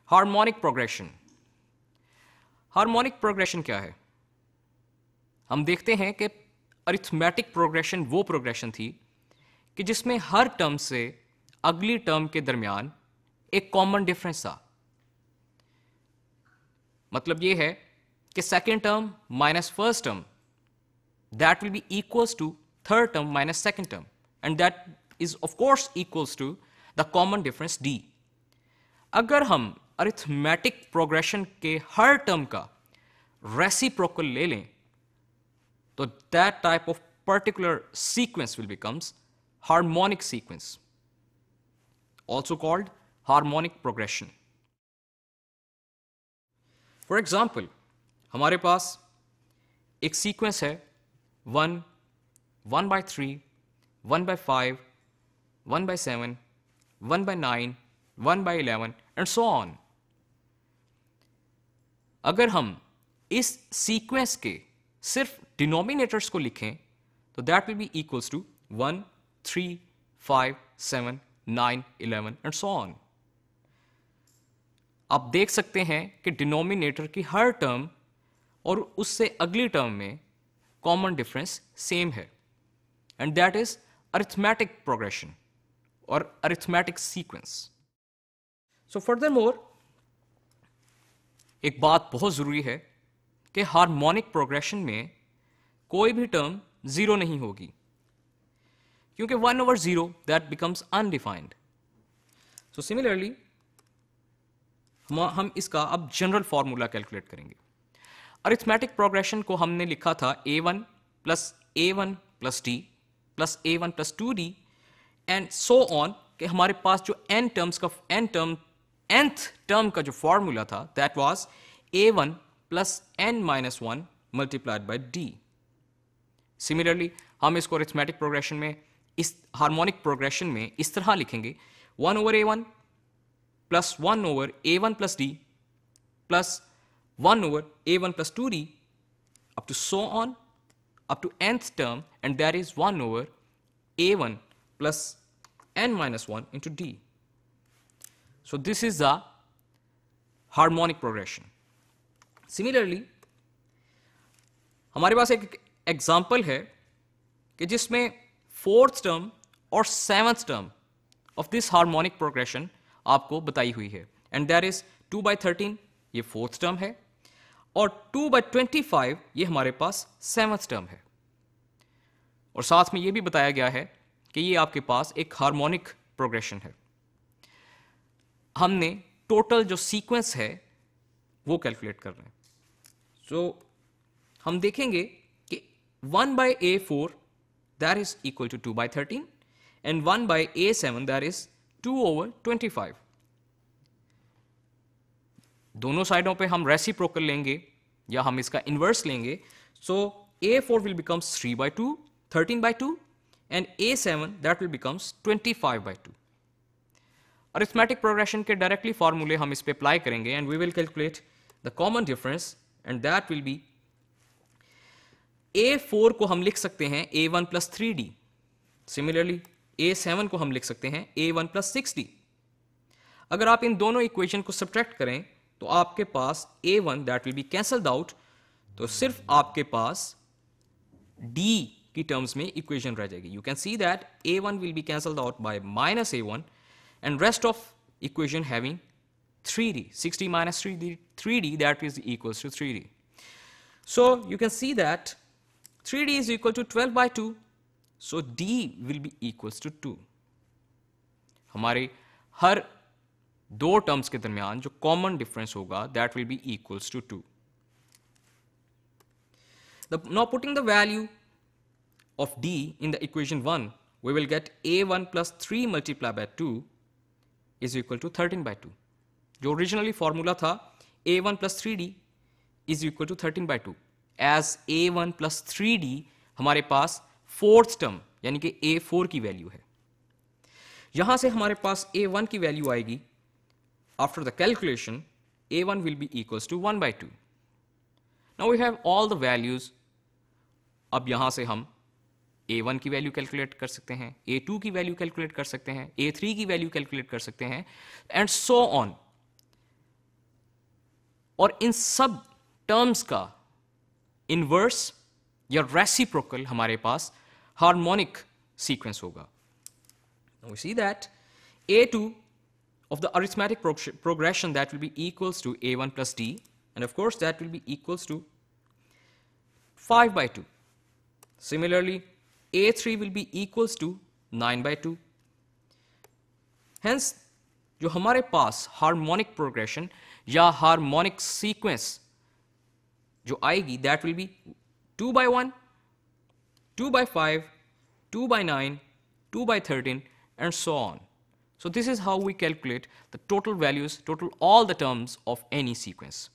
Harmonic progression. Harmonic progression क्या है? हम देखते हैं कि अरिथमेटिक प्रोग्रेशन वो प्रोग्रेशन थी कि जिसमें हर टर्म से अगली टर्म के दरमियान एक कॉमन डिफरेंस था। मतलब ये है कि second term minus first term that will be equals to third term minus second term, and that is of course equals to the common difference D. अगर हम अरिथमेटिक प्रोग्रेशन के हर टर्म का reciprocal ले लें तो that type of particular sequence will becomes harmonic sequence, also called harmonic progression. For example, हमारे पास एक sequence है 1, 1/3, 1/5, 1/7, 1/9, 1/11 and so on. अगर हम इस सीक्वेंस के सिर्फ डिनोमिनेटर्स को लिखें तो that will be equals to 1, 3, 5, 7, 9, 11 and so on. आप देख सकते हैं कि डिनोमिनेटर की हर टर्म और उससे अगली टर्म में कॉमन डिफरेंस सेम है, and that is arithmetic progression और अरिथमेटिक सीक्वेंस। सो फर्दरमोर एक बात बहुत जरूरी है कि हार्मोनिक प्रोग्रेशन में कोई भी टर्म जीरो नहीं होगी, क्योंकि 1/0 that becomes undefined. So similarly हम इसका अब जनरल फॉर्मूला कैलकुलेट करेंगे। अरिथमेटिक प्रोग्रेशन को हमने लिखा था a1 plus a1 plus d plus a1 plus 2d and so on, कि हमारे पास जो nth टर्म का जो फॉर्मूला था that was a1 plus n-1 multiplied by d। Similarly हम इसको अरिथमेटिक प्रोग्रेशन में, इस हार्मोनिक प्रोग्रेशन में इस तरह लिखेंगे 1/a1 plus 1/a1 plus d plus 1/a1 plus 2d up to so on up to nth term, and that is 1/a1 plus n-1 into d. So this is the harmonic progression. Similarly, हमारे पास एक example है कि जिसमें fourth term और seventh term of this harmonic progression आपको बताई हुई है, एंड दैट इज 2/13 ये फोर्थ टर्म है और 2/25 ये हमारे पास सेवंथ टर्म है। और साथ में ये भी बताया गया है कि ये आपके पास एक हार्मोनिक प्रोग्रेशन है। हमने टोटल जो सीक्वेंस है वो कैलकुलेट कर रहे हैं। सो हम देखेंगे कि 1/a4 that is equal to 2/13 and 1/a7 that is 2/25। दोनों साइडों पे हम रेसिप्रोकल लेंगे या हम इसका इनवर्स लेंगे। So a4 will becomes 3/2, 13/2 and a7 that will becomes 25/2। Arithmetic progression के डायरेक्टली फॉर्मूले हम इस पे अप्लाई करेंगे and we will calculate the common difference, and that will be a4 को हम लिख सकते हैं a1 plus 3d। Similarly a7 को हम लिख सकते हैं a1 प्लस 6d। अगर आप इन दोनों इक्वेशन को सब्ट्रैक्ट करें तो आपके पास a1 that will be cancelled out, तो सिर्फ आपके पास d की टर्म्स में इक्वेशन रह जाएगी। You can see that a1 will be cancelled out by minus a1 and rest of equation having 3d, 6d minus 3d that is equals to 3d. So you can see that 3d is equal to 12/2, so d will be equals to 2। हमारे हर दो terms के दरमियान जो common difference होगा that will be equals to 2। Now putting the value of d in the equation 1, we will get a1 plus 3 multiplied by 2 is equal to 13/2। जो originally formula था a1 plus 3d is equal to 13/2, as a1 plus 3d हमारे पास fourth term यानी कि a4 की value है। यहां से हमारे पास a1 की वैल्यू आएगी after the calculation a1 will be equals to 1/2। Now we have all the values। अब यहां से हम a1 की वैल्यू कैलकुलेट कर सकते हैं, a2 की वैल्यू कैलकुलेट कर सकते हैं, a3 की वैल्यू कैलकुलेट कर सकते हैं, एंड सो ऑन। और इन सब टर्म्स का इनवर्स या रेसिप्रोकल हमारे पास हार्मोनिक सीक्वेंस होगा. We see that A2 of the arithmetic progression, that will be equals to A1 plus D, and of course that will be equals to 5 by 2. Similarly, A3 will be equals to 9 by 2. Hence, जो हमारे पास harmonic progression या harmonic sequence जो आएगी, that will be 2 by 1, 2 by 5, 2 by 9, 2 by 13, and so on. So this is how we calculate the total values, all the terms of any sequence.